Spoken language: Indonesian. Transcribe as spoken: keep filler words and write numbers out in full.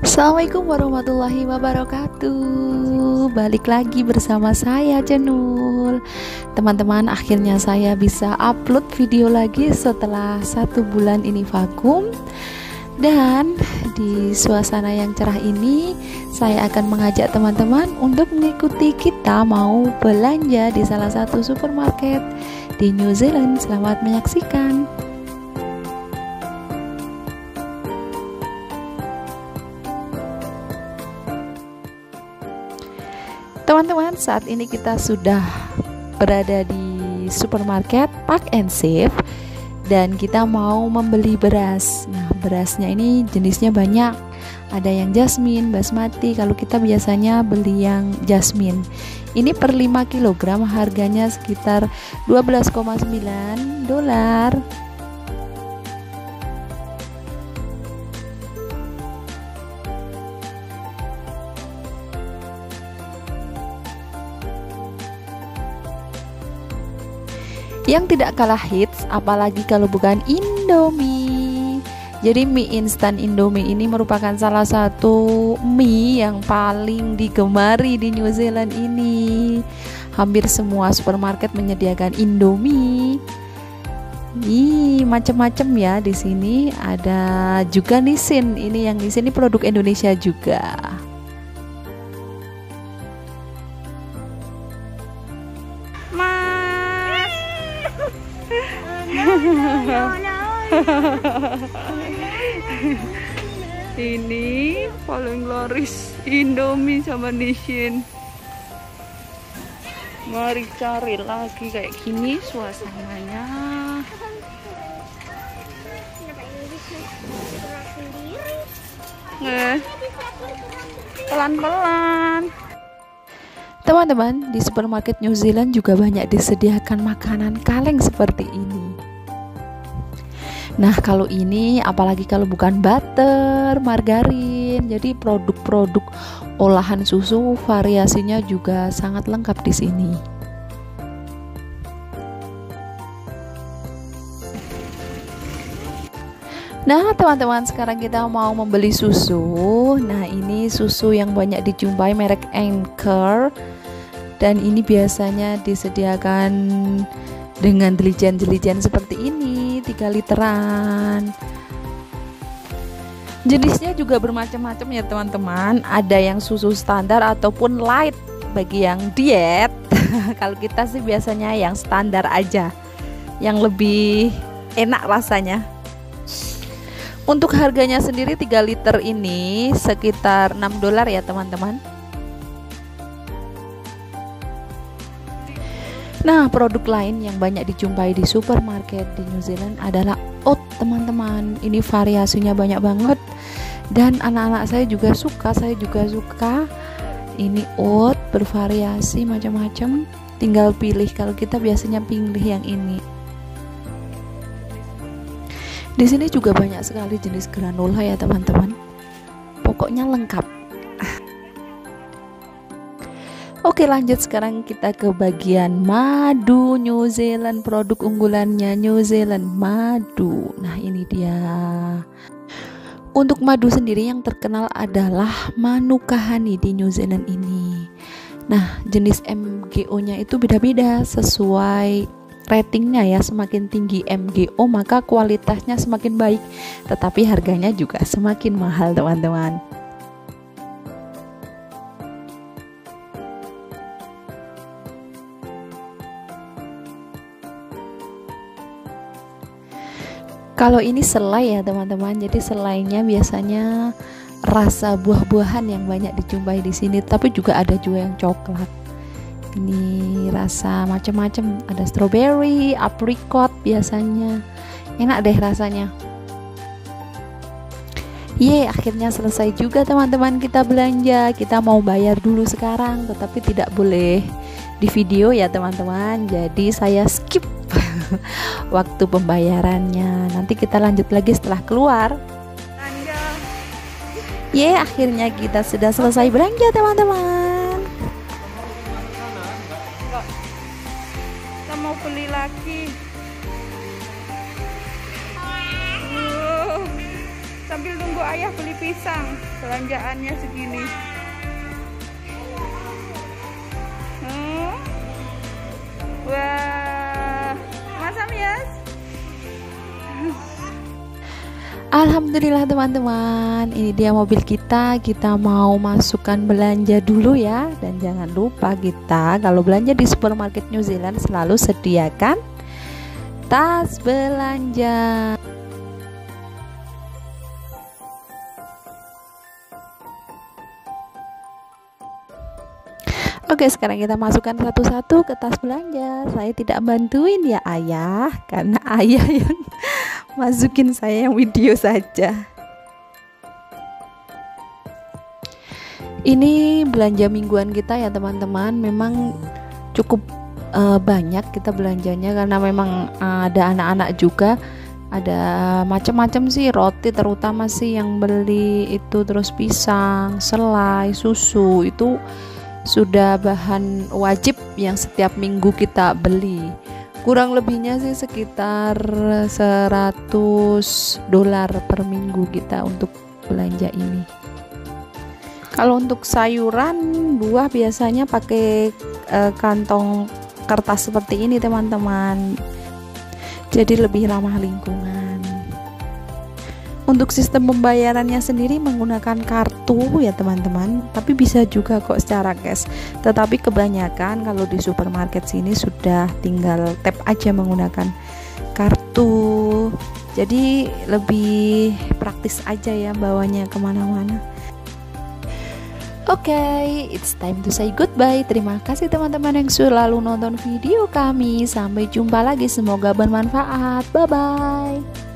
Assalamualaikum warahmatullahi wabarakatuh. Balik lagi bersama saya Jenul. Teman-teman, akhirnya saya bisa upload video lagi setelah satu bulan ini vakum. Dan di suasana yang cerah ini, saya akan mengajak teman-teman untuk mengikuti kita mau belanja di salah satu supermarket di New Zealand. Selamat menyaksikan. Teman-teman, saat ini kita sudah berada di supermarket Park and Save dan kita mau membeli beras. Nah, berasnya ini jenisnya banyak. Ada yang jasmine, basmati. Kalau kita biasanya beli yang jasmine. Ini per lima kilogram harganya sekitar dua belas koma sembilan dolar. Yang tidak kalah hits, apalagi kalau bukan Indomie. Jadi mie instan Indomie ini merupakan salah satu mie yang paling digemari di New Zealand ini. Hampir semua supermarket menyediakan Indomie. Ih, macam-macam ya di sini. Ada juga Nissin. Ini yang di sini produk Indonesia juga. Ini paling laris Indomie sama Nissin. Mari cari lagi kayak gini suasananya. Eh, pelan-pelan. Teman-teman, di supermarket New Zealand juga banyak disediakan makanan kaleng seperti ini. Nah, kalau ini apalagi kalau bukan butter, margarin, jadi produk-produk olahan susu variasinya juga sangat lengkap di sini. Nah, teman-teman, sekarang kita mau membeli susu. Nah, ini susu yang banyak dijumpai merek Anchor. Dan ini biasanya disediakan dengan jelijen-jelijen seperti ini, tiga literan. Jenisnya juga bermacam-macam ya teman-teman. Ada yang susu standar ataupun light bagi yang diet. Kalau kita sih biasanya yang standar aja, yang lebih enak rasanya. Untuk harganya sendiri tiga liter ini sekitar enam dolar ya teman-teman. Nah, produk lain yang banyak dijumpai di supermarket di New Zealand adalah oat, teman-teman. Ini variasinya banyak banget dan anak-anak saya juga suka, saya juga suka. Ini oat bervariasi macam-macam. Tinggal pilih, kalau kita biasanya pilih yang ini. Di sini juga banyak sekali jenis granola ya, teman-teman. Pokoknya lengkap. Oke, lanjut sekarang kita ke bagian madu New Zealand. Produk unggulannya New Zealand, madu. Nah, ini dia. Untuk madu sendiri yang terkenal adalah Manuka Honey di New Zealand ini. Nah, jenis M G O-nya itu beda-beda sesuai ratingnya ya. Semakin tinggi M G O maka kualitasnya semakin baik, tetapi harganya juga semakin mahal, teman-teman. Kalau ini selai ya teman-teman, jadi selainya biasanya rasa buah-buahan yang banyak dijumpai di sini, tapi juga ada juga yang coklat. Ini rasa macam-macam, ada strawberry, apricot biasanya. Enak deh rasanya. Ye, akhirnya selesai juga teman-teman kita belanja. Kita mau bayar dulu sekarang, tetapi tidak boleh di video ya teman-teman. Jadi saya skip waktu pembayarannya. Nanti kita lanjut lagi setelah keluar. Ye, akhirnya kita sudah selesai belanja teman-teman. Kita mau beli lagi. Uh, sambil nunggu ayah beli pisang, belanjaannya segini. Hmm. Wah, Mas Amyas. Alhamdulillah teman-teman, ini dia mobil kita. Kita mau masukkan belanja dulu ya. Dan jangan lupa kita kalau belanja di supermarket New Zealand selalu sediakan tas belanja. Oke, sekarang kita masukkan satu-satu ke tas belanja. Saya tidak bantuin ya ayah, karena ayah yang masukin, saya yang video saja. Ini belanja mingguan kita ya teman-teman. Memang cukup uh, banyak kita belanjanya karena memang uh, ada anak-anak juga. Ada macam-macam sih, roti terutama sih yang beli itu, terus pisang, selai, susu itu sudah bahan wajib yang setiap minggu kita beli. Kurang lebihnya sih sekitar seratus dolar per minggu kita untuk belanja ini. Kalau untuk sayuran, buah biasanya pakai e, kantong kertas seperti ini teman-teman, jadi lebih ramah lingkungan. Untuk sistem pembayarannya sendiri menggunakan kartu ya teman-teman, tapi bisa juga kok secara cash. Tetapi kebanyakan kalau di supermarket sini sudah tinggal tap aja menggunakan kartu, jadi lebih praktis aja ya bawanya kemana-mana. Oke, okay, it's time to say goodbye. Terima kasih teman-teman yang selalu nonton video kami. Sampai jumpa lagi, semoga bermanfaat. Bye bye.